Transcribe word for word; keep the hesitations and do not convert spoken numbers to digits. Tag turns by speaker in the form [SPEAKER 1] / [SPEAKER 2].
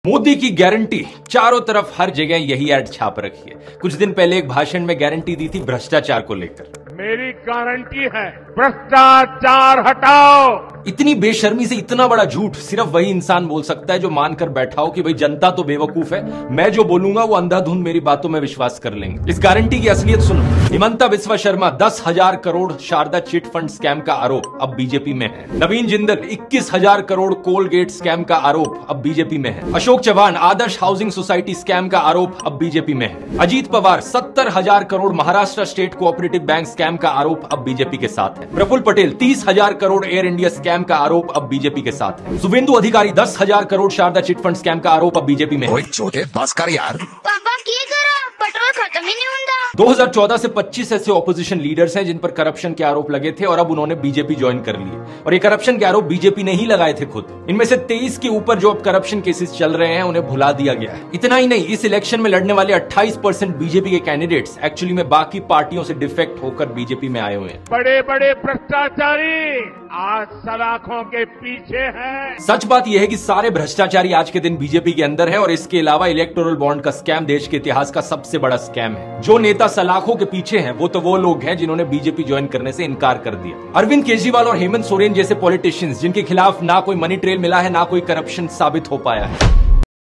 [SPEAKER 1] मोदी की गारंटी, चारों तरफ हर जगह यही ऐड छाप रखी है। कुछ दिन पहले एक भाषण में गारंटी दी थी भ्रष्टाचार को लेकर।
[SPEAKER 2] मेरी गारंटी है, भ्रष्टाचार हटाओ।
[SPEAKER 1] इतनी बेशर्मी से इतना बड़ा झूठ सिर्फ वही इंसान बोल सकता है जो मानकर बैठा हो कि भाई जनता तो बेवकूफ है, मैं जो बोलूंगा वो अंधाधुंध मेरी बातों में विश्वास कर लेंगे। इस गारंटी की असलियत सुनो। हिमंता बिस्वा शर्मा दस हजार crore Saradha chit fund scam का आरोप अब बीजेपी में है। नवीन जिंदल इक्कीस हजार करोड़ कोलगेट स्कैम का आरोप अब बीजेपी में है। Ashok Chavan Adarsh housing society scam का आरोप अब बीजेपी में है। अजीत पवार सत्तर हजार crore Maharashtra state cooperative bank scam का आरोप अब बीजेपी के साथ है। प्रफुल्ल पटेल तीस हजार करोड़ एयर इंडिया स्कैम का आरोप अब बीजेपी के साथ है। शुभेंदु अधिकारी दस हजार crore Saradha chit fund scam का आरोप अब बीजेपी में है।
[SPEAKER 3] छोटे बस कर यार,
[SPEAKER 4] पापा की करो, पेट्रोल खत्म ही नहीं होता।
[SPEAKER 1] दो हज़ार चौदह से पच्चीस ऐसे ऑपोजिशन लीडर्स हैं जिन पर करप्शन के आरोप लगे थे और अब उन्होंने बीजेपी ज्वाइन कर लिए। और ये करप्शन के आरोप बीजेपी ने ही लगाए थे खुद। इनमें से तेईस के ऊपर जो अब करप्शन केसेस चल रहे हैं उन्हें भुला दिया गया है। इतना ही नहीं, इस इलेक्शन में लड़ने वाले अट्ठाईस परसेंट बीजेपी के कैंडिडेट्स एक्चुअली में बाकी पार्टियों से डिफेक्ट होकर बीजेपी में आए हुए हैं।
[SPEAKER 2] बड़े बड़े भ्रष्टाचारी आज सलाखों के पीछे हैं।
[SPEAKER 1] सच बात यह है कि सारे भ्रष्टाचारी आज के दिन बीजेपी के अंदर है और इसके अलावा इलेक्टोरल बॉन्ड का स्कैम देश के इतिहास का सबसे बड़ा स्कैम है। जो नेता सलाखों के पीछे हैं वो तो वो लोग हैं जिन्होंने बीजेपी ज्वाइन करने से इनकार कर दिया। अरविंद केजरीवाल और हेमंत सोरेन जैसे पॉलिटिशियंस जिनके खिलाफ ना कोई मनी ट्रेल मिला है, ना कोई करप्शन साबित हो पाया है।